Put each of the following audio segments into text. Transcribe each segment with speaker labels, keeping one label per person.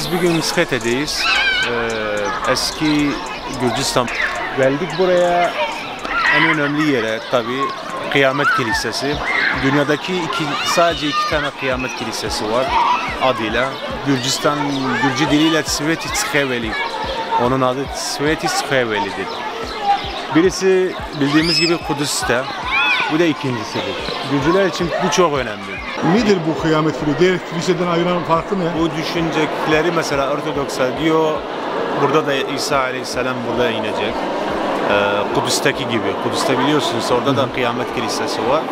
Speaker 1: Biz bugün Skhete'deyiz. Eski Gürcistan. Geldik buraya, en önemli yere tabii Kıyamet Kilisesi. Dünyadaki sadece iki tane Kıyamet Kilisesi var adıyla. Gürcü diliyle Sveti Tskeveli. Onun adı Sveti Tskeveli'dir. Birisi bildiğimiz gibi Kudüs'te. Bu da ikincisidir. Gürcüler için bu çok önemli.
Speaker 2: Nedir bu Kıyamet Kilisesi? Diğer kiliseden ayıran farkı ne?
Speaker 1: Bu düşüncekleri mesela Ortodokslar diyor, burada da İsa Aleyhisselam burada inecek. Kudüs'teki gibi. Kudüs'te biliyorsunuz orada da Kıyamet Kilisesi var.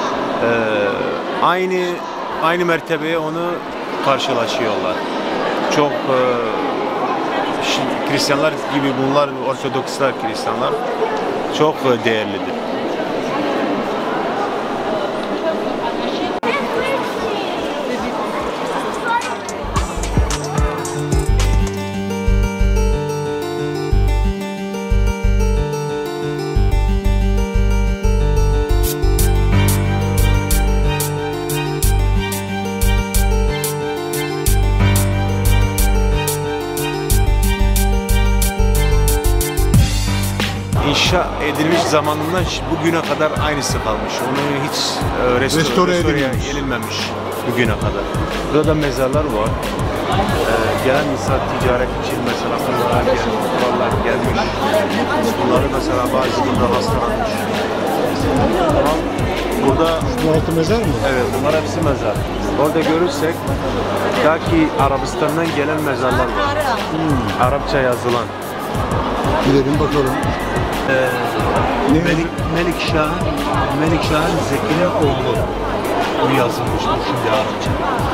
Speaker 1: Aynı mertebeye onu karşılaşıyorlar. Çok Hristiyanlar gibi bunlar, Ortodokslar Hristiyanlar çok değerlidir. İnşa edilmiş zamanından bugüne kadar aynısı kalmış. Onu hiç restore edilmemiş bugüne kadar. Burada da mezarlar var. Gelen insan ticaret için mesela buralar gelmiş. Bunları mesela bazı burada hastalanmış. Burada
Speaker 2: bu altı mezar mı?
Speaker 1: Evet, bunlar hepsi mezar. Orada görürsek belki Arabistan'dan gelen mezarlar var. Arapça yazılan.
Speaker 2: Gidelim bakalım.
Speaker 1: Melik Şah'ın Zekine oğlu bu yazılmış şimdi Arapça.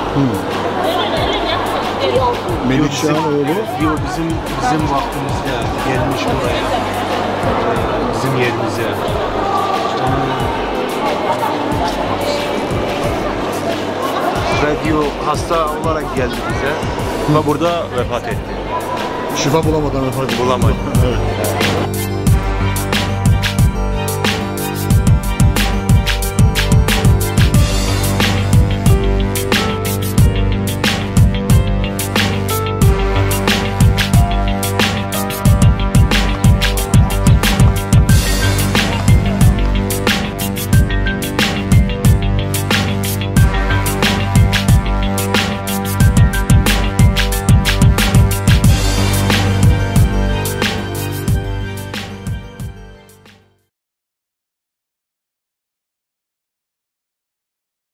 Speaker 2: Melik Şah'ın oğlu?
Speaker 1: Yok, bizim vaktimizde gelmiş buraya. Bizim yerimize. Ve diyor hasta olarak geldi bize. Ama burada vefat etti.
Speaker 2: Şifa bulamadan vefat etti.
Speaker 1: Bulamadı.
Speaker 2: Evet.